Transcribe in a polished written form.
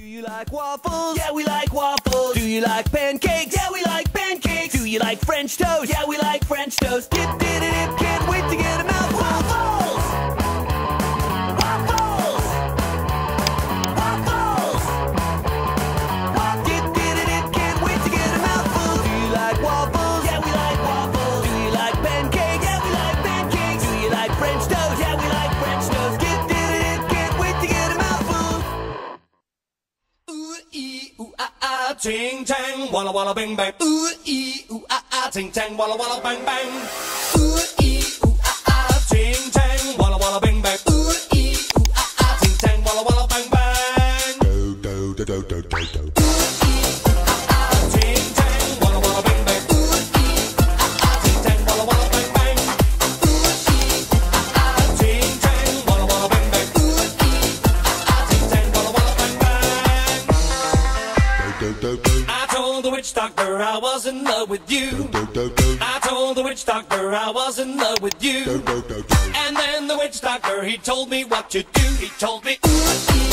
you like waffles? Yeah, we like waffles. Do you like pancakes? Yeah, we like pancakes. Do you like French toast? Yeah, we like French toast. Dip, dip, dip, can't wait to get a mouthful. Waffles! Waffles! Waffles! Dip, dip, dip, can't wait to get a mouthful. Do you like waffles? Yeah, we like waffles. Do you like pancakes? Yeah, we like pancakes. Do you like French toast? Yeah, we like French toast. Dip, dip, dip, can't wait to get a mouthful. Ooh ah ah, ting tang, walla walla bang bang. Ooh ah ah, ting tang, walla walla bang bang. Ooh ah ah, ting tang, walla walla bang bang. Ooh ah ah, ting tang, walla walla bang bang. Do do do do do do do. I told the witch doctor I was in love with you. I told the witch doctor I was in love with you. And then the witch doctor, he told me what to do. He told me, ooh,